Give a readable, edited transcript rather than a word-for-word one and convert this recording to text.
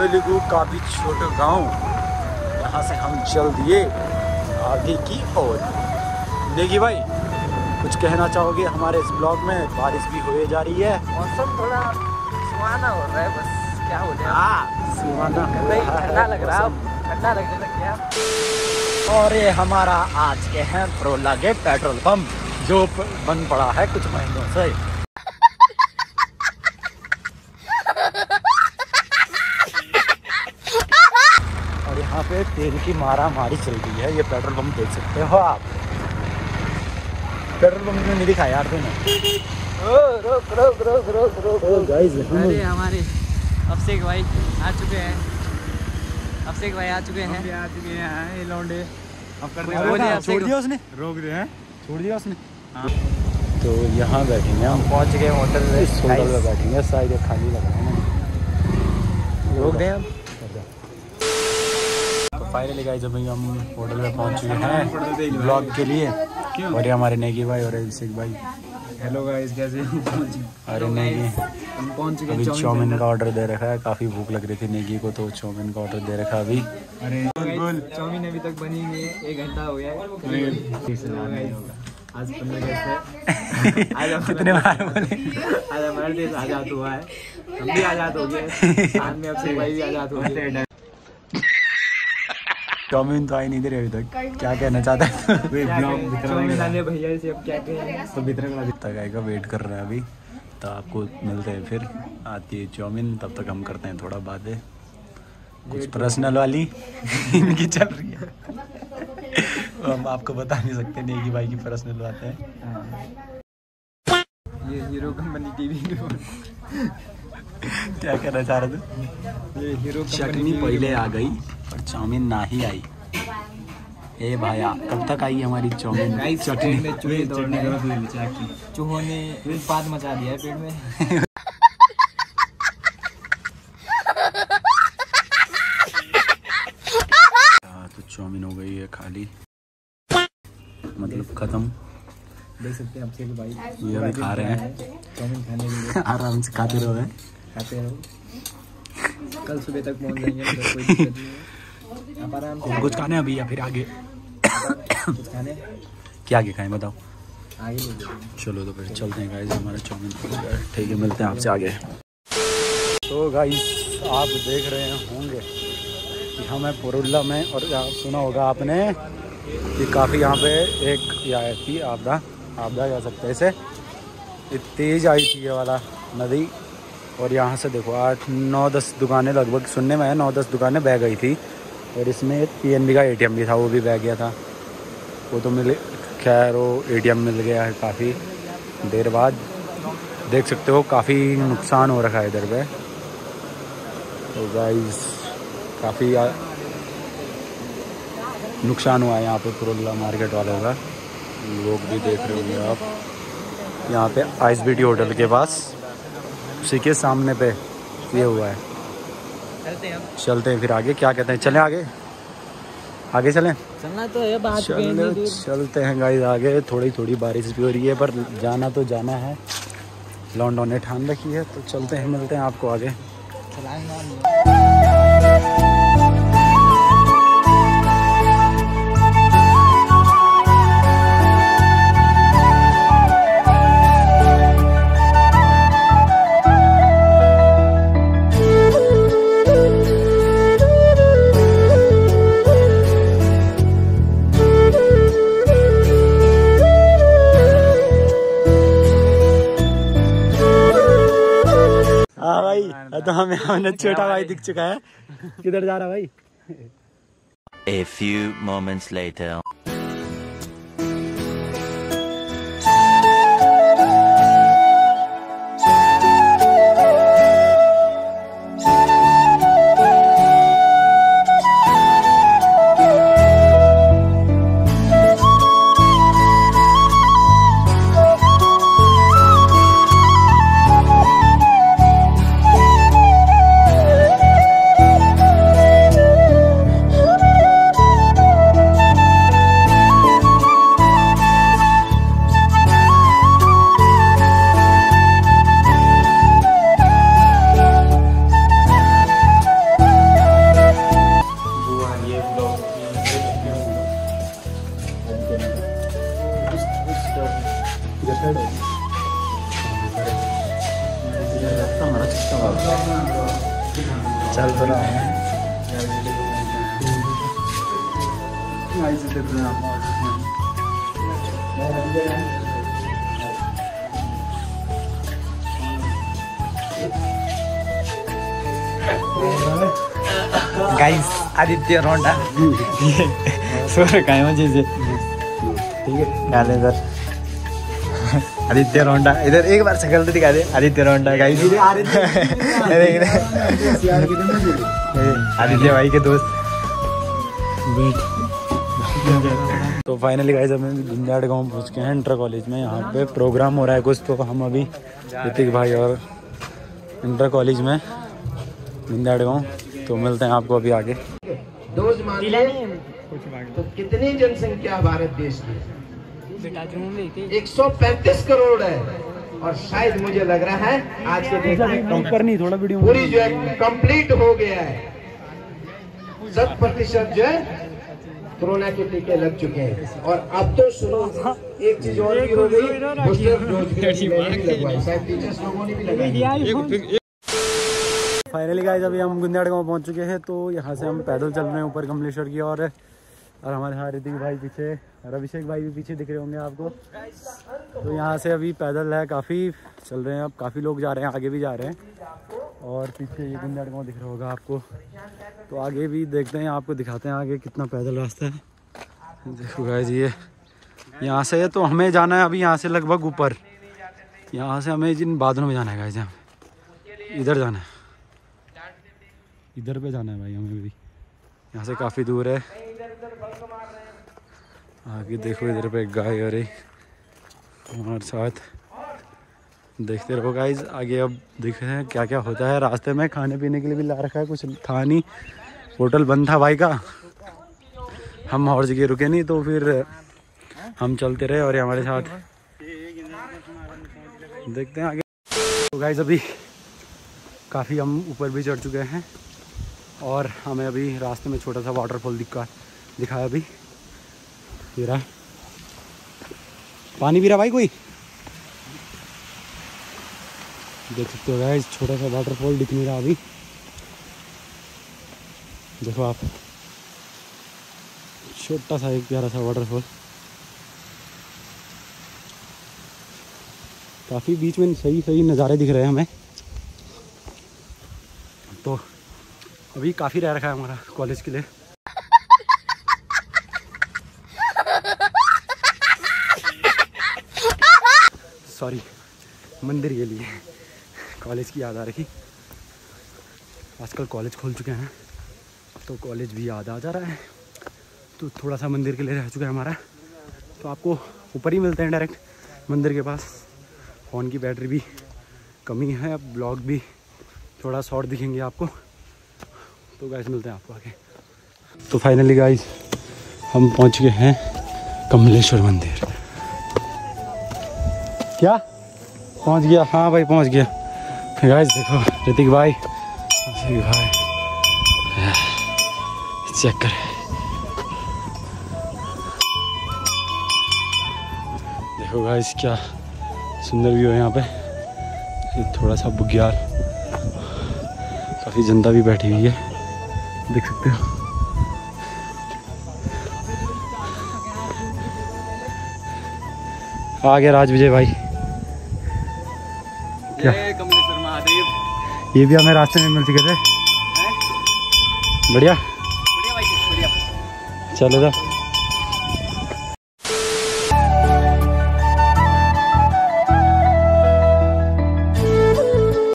तेलुगु काफी छोटा गांव, यहाँ से हम चल दिए आगे की ओर। नेगी भाई कुछ कहना चाहोगे हमारे इस ब्लॉग में? बारिश भी हो जा रही है, मौसम थोड़ा सुहाना हो रहा है, बस क्या हो जाए। सुहाना ठंडा लग रहा है, ठंडा लगने लग गया। और ये हमारा आज के हैं परोला के पेट्रोल पंप जो बंद पड़ा है कुछ महीनों से। और यहाँ पे तेल की मारा मारी चल रही है। ये पेट्रोल पंप देख सकते हो आप। पेट्रोल पंप में नहीं दिखा यार तूने। गाइस अरे हमारे अभिषेक भाई आ चुके हैं। अभिषेक भाई आ चुके हैं। ये लौंडे अब कर छोड़ दिया उसने, रोक रहे हैं, छोड़ दिया उसने। तो यहाँ बैठेंगे हम, पहुंच गए होटल में। इस होटल में बैठेंगे, शायद खाली लग रहा है ना, रोक दें हम। तो फाइनली गाइस अभी हम होटल में पहुंच चुके हैं ब्लॉग के लिए। और ये हमारे नेगी भाई और अभिषेक भाई। हेलो गाइस, कैसे हैं? अरे नेगी हम पहुंच चुके अभी चाउमीन का ऑर्डर दे रखा है। काफ़ी भूख लग रही थी नेगी को, तो चाउमीन का ऑर्डर दे रखा है अभी। अरे चाउमीन अभी तक बनी नहीं है, 1 घंटा हो गया है। आज 15 अगस्त है। आज कितने बार बोले? आज हमारा देश आज़ाद हुआ है, हम भी आज़ाद हो गए, साथ में अभिषेक भाई भी आज़ाद हो गए। चाउमीन तो आई नहीं दे रही अभी तक, क्या कहना चाहता है? चाउमीन आने भैया से अब क्या कहें। तो भीतर तक आएगा, वेट कर रहे हैं अभी। तो आपको मिलते हैं फिर, आती है चाउमीन, तब तक हम करते हैं थोड़ा बातें कुछ पर्सनल वाली इनकी चल रही है। हम आपको बता नहीं सकते नेगी भाई की पर्सनल बातें हैं। ये हीरो कंपनी टीवी क्या कहना चाह रहे थे? ये हीरो चटनी पहले आ गई और चाउमीन ना ही आई। ए भाया कब तक आई हमारी चाउमीन? चटनी में चूहे दौड़ने, चूहों ने उत्पात मचा दिया है पेट में। तो चाउमीन हो गई है खाली, मतलब खत्म। देख सकते हैं अभिषेक भाई ये अभी खा रहे हैं, चाउमीन खाने के लिए आराम से खाते रहो। खाते रहो, कल सुबह तक पहुंच जाएंगे, मतलब कोई दिक्कत नहीं है। आप आराम से कुछ खाने अभी या फिर आगे? कुछ खाने, क्या आगे खाएं बताओ? आगे ले जाएंगे। चलो तो फिर चलते हैं गाइस, हमारा चाउमीन पहुंच गया है। ठीक है, मिलते हैं आपसे आगे। तो गाइस आप देख रहे होंगे कि हमें पुरुल्ला में, और सुना होगा आपने कि काफ़ी यहाँ पे एक ये आई थी आपदा कह सकते हैं इसे। तेज़ आई थी ये वाला नदी, और यहाँ से देखो 8-9-10 दुकानें लगभग, सुनने में है 9-10 दुकानें बह गई थी। और इसमें PNB का ATM भी था, वो भी बह गया था। वो तो मिले, खैर वो ATM मिल गया है काफ़ी देर बाद। देख सकते हो काफ़ी नुकसान हो रखा है इधर पे। तो गाइस काफ़ी नुकसान हुआ है यहाँ पे पुरुल्ला मार्केट वालों का। लोग भी देख रहे होंगे आप, यहाँ पे ISBT होटल के पास, उसी के सामने पे ये हुआ है। चलते हैं फिर आगे, क्या कहते हैं? चलें आगे, आगे चलें? चलना तो है, बात चलते हैं गाइस आगे। थोड़ी थोड़ी बारिश भी हो रही है, पर जाना तो जाना है, लॉन्डो ने ठान रखी है। तो चलते हैं, मिलते हैं आपको आगे। तो हमें छोटा भाई दिख चुका है। किधर जा रहा भाई? A few moments later. चल तो रहा है गाइस आदित्य रोंडा सो रखा है मुझे से ठीक है डाले इधर आदित्य रोंडा इधर एक बार शक्ल तो दिखा दे आदित्य रोंडा गाइस आदित्य भाई के दोस्त तो फाइनली गाइस हम गुंजाड़ गांव पहुंच गए हैं इंटर कॉलेज में। यहाँ पे प्रोग्राम हो रहा है कुछ, तो हम अभी ऋतिक भाई और इंटर कॉलेज में गुंजाड़ गांव, तो मिलते हैं आपको अभी आगे। डोज मानिए तो कितनी जनसंख्या भारत देश की? 135 करोड़ है। और शायद मुझे लग रहा है आज के दिन नहीं थोड़ा वीडियो पूरी जो है कंप्लीट हो गया है। 100% जो है कोरोना के टीके लग चुके हैं। और अब तो शुरू एक चीज और भी हो गई, बूस्टर डोज भी लगवाई, शायद टीचर्स लोगों ने भी लगाई। फाइनली गाइस अभी हम गुंजाड़ गांव पहुंच चुके हैं। तो यहाँ से हम पैदल चल रहे हैं ऊपर कमलेश्वर की ओर, और हमारे यहाँ ऋतिक भाई पीछे और अभिषेक भाई भी पीछे दिख रहे होंगे आपको। तो यहाँ से अभी पैदल है, काफ़ी चल रहे हैं, अब काफ़ी लोग जा रहे हैं, आगे भी जा रहे हैं। और पीछे ये गुंजाड़ गांव दिख रहा होगा आपको। तो आगे भी देखते हैं, आपको दिखाते हैं आगे कितना पैदल रास्ता है। देखो गाइस ये यहाँ से, तो हमें जाना है अभी यहाँ से लगभग ऊपर, यहाँ से हमें जिन बादलों में जाना है गाइस, यहाँ इधर जाना है, इधर पे जाना है भाई हमें भी। यहाँ से काफ़ी दूर है। आगे देखो इधर पे एक गाय और एक हमारे साथ, देखते रहो गाइस आगे। अब देखते हैं क्या क्या होता है रास्ते में। खाने पीने के लिए भी ला रखा है, कुछ था नहीं, होटल बंद था भाई का, हम और जगह रुके नहीं, तो फिर हम चलते रहे और ये हमारे साथ। देखते हैं आगे। तो गाइस अभी काफ़ी हम ऊपर भी चढ़ चुके हैं, और हमें अभी रास्ते में छोटा सा वाटरफॉल दिखाया अभी। ये रहा, पानी पी रहा भाई कोई, देख सकते हो गाइस छोटा सा वाटरफॉल दिख नहीं रहा अभी, देखो आप, छोटा सा एक प्यारा सा वाटरफॉल। काफ़ी बीच में सही नज़ारे दिख रहे हैं हमें। तो अभी काफ़ी रह रखा है हमारा कॉलेज के लिए। सॉरी, मंदिर के लिए कॉलेज की याद आ रही। आजकल कॉलेज खोल चुके हैं तो कॉलेज भी याद आ जा रहा है, तो थोड़ा सा मंदिर के लिए रह चुका है हमारा। तो आपको ऊपर ही मिलते हैं डायरेक्ट मंदिर के पास। फ़ोन की बैटरी भी कमी है, अब ब्लॉग भी थोड़ा शॉर्ट दिखेंगे आपको। तो गाइस मिलते हैं आपको आगे। तो फाइनली गाइस हम पहुंच गए हैं कमलेश्वर मंदिर। क्या पहुंच गया? हाँ भाई पहुंच गया। गाइस देखो ऋतिक भाई चेक कर, देखो गाइस क्या सुंदर व्यू है यहाँ पे। थोड़ा सा बुग्याल, काफ़ी जनता भी बैठी हुई है, देख सकते हो। आ गया राज विजय भाई। क्या कमलेश्वर महादेव, ये भी हमें रास्ते में मिल चुके थे। बढ़िया बढ़िया भाई बढ़िया। चलो तो